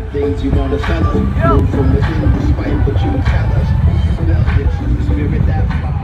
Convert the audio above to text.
things you wanna tell us. Move from within despite what you tell us. Rebellious, the spirit that flies.